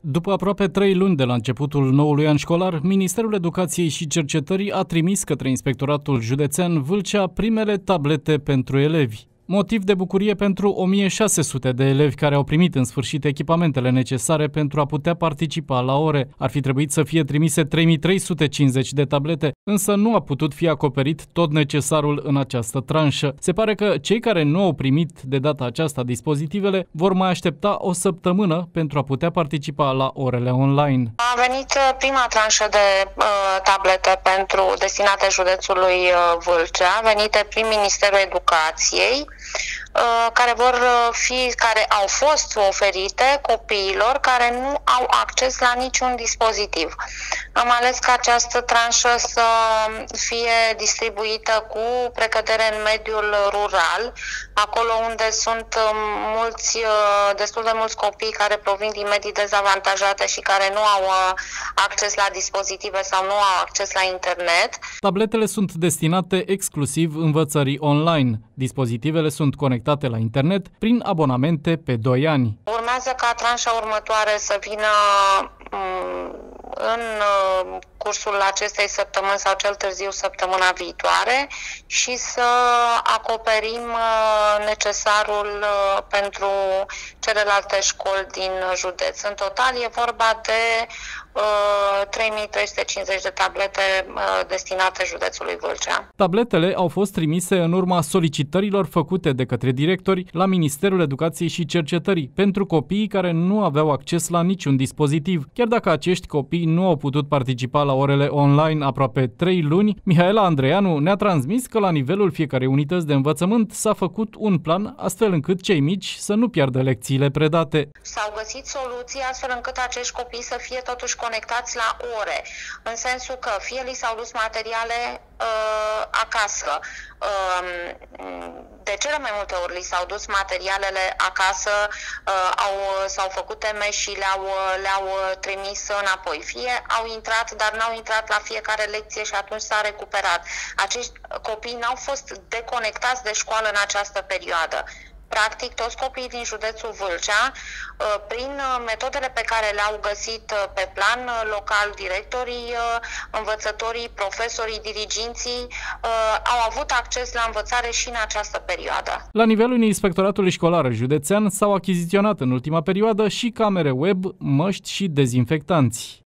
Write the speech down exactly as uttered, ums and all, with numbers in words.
După aproape trei luni de la începutul noului an școlar, Ministerul Educației și Cercetării a trimis către Inspectoratul Județean Vâlcea primele tablete pentru elevi. Motiv de bucurie pentru o mie șase sute de elevi care au primit în sfârșit echipamentele necesare pentru a putea participa la ore. Ar fi trebuit să fie trimise trei mii trei sute cincizeci de tablete, însă nu a putut fi acoperit tot necesarul în această tranșă. Se pare că cei care nu au primit de data aceasta dispozitivele vor mai aștepta o săptămână pentru a putea participa la orele online. A venit prima tranșă de uh, tablete pentru destinate județului uh, Vâlcea, venite prin Ministerul Educației, care vor fi, care au fost oferite copiilor care nu au acces la niciun dispozitiv. Am ales ca această tranșă să fie distribuită cu precădere în mediul rural, acolo unde sunt mulți, destul de mulți copii care provin din medii dezavantajate și care nu au acces la dispozitive sau nu au acces la internet. Tabletele sunt destinate exclusiv învățării online. Dispozitivele sunt conectate la internet prin abonamente pe doi ani. Urmează ca tranșa următoare să vină în cursul acestei săptămâni sau cel târziu săptămâna viitoare și să acoperim necesarul pentru celelalte școli din județ. În total e vorba de trei mii trei sute cincizeci de tablete destinate județului Vâlcea. Tabletele au fost trimise în urma solicitărilor făcute de către directori la Ministerul Educației și Cercetării pentru copiii care nu aveau acces la niciun dispozitiv. Chiar dacă acești copii nu au putut participa la orele online aproape trei luni, Mihaela Andreanu ne-a transmis că la nivelul fiecarei unități de învățământ s-a făcut un plan astfel încât cei mici să nu piardă lecțiile predate. S-au găsit soluții astfel încât acești copii să fie totuși conectați la ore, în sensul că fie li s-au dus materiale uh, acasă, uh, de cele mai multe ori li s-au dus materialele acasă, uh, au, s-au făcut teme și le-au, le-au trimis înapoi. Fie au intrat, dar n-au intrat la fiecare lecție și atunci s-a recuperat. Acești copii n-au fost deconectați de școală în această perioadă. Practic, toți copiii din județul Vâlcea, prin metodele pe care le-au găsit pe plan local, directorii, învățătorii, profesorii, diriginții, au avut acces la învățare și în această perioadă. La nivelul Inspectoratului Școlar Județean s-au achiziționat în ultima perioadă și camere web, măști și dezinfectanți.